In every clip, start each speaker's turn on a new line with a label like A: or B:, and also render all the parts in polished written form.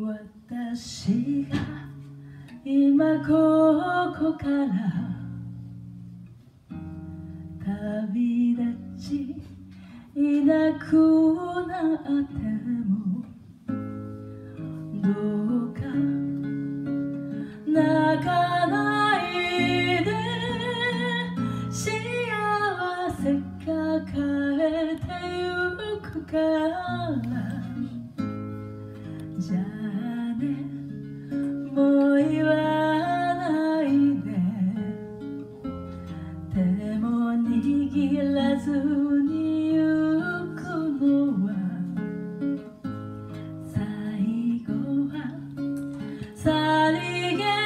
A: 私が今ここから旅立ちいなくなってもどうか泣かないで幸せ抱えてゆくからじゃあねもう言わないで手も握らずにゆくのは最後はさりげ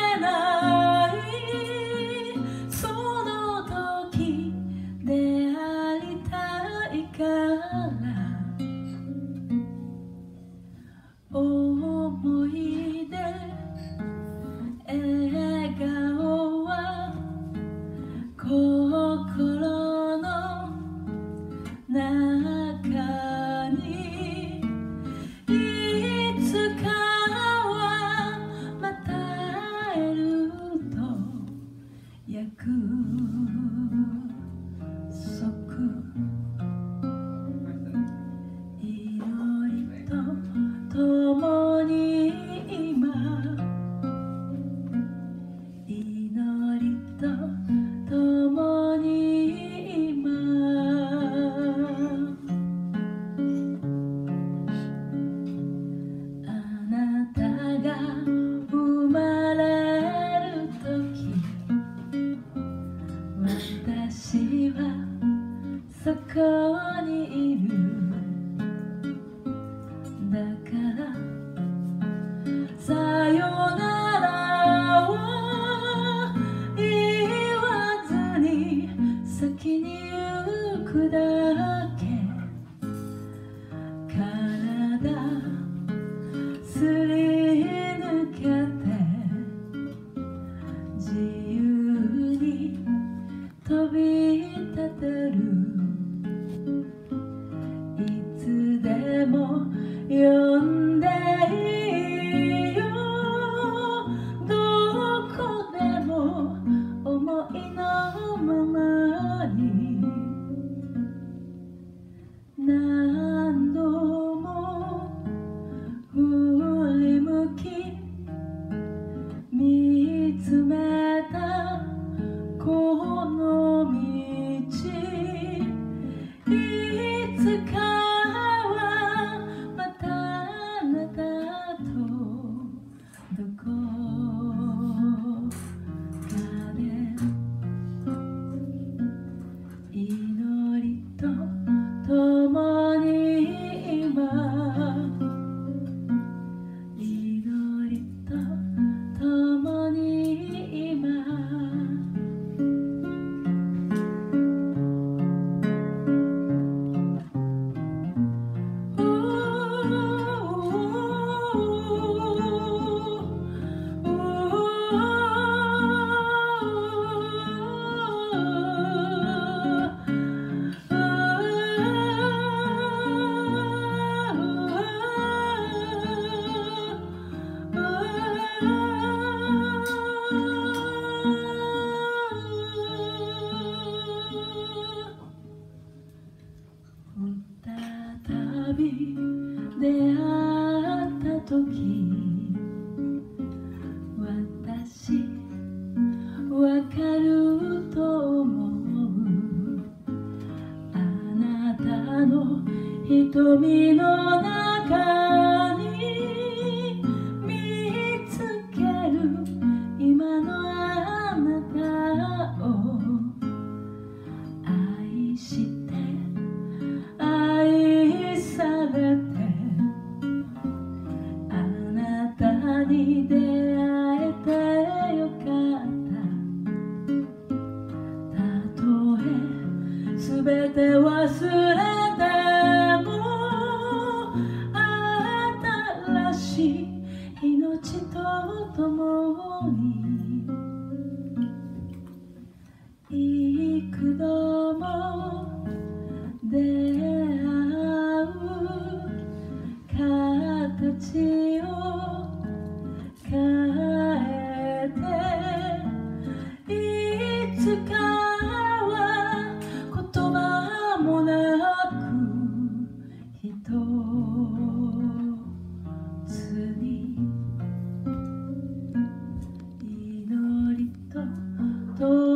A: ないその時でありたいから思い出笑顔は心の中にいつかはまた会えると約束祈りと共に今祈りと共に今あなたが生まれる時私はそこにいるだからさよならは言わずに先に行くだけ体すり抜けて自由に飛び立てるいつでも呼んでいいよどこでも思いのままに何度も振り向き見つめたこの道いつかどこかで祈りと共に今祈りと共に今再び出会った時私わかると思うあなたの瞳の中に見つける今のあなたを愛して愛されてあなたに出会えてよかったたとえすべて忘れても新しい命と共に幾度も出会う形をと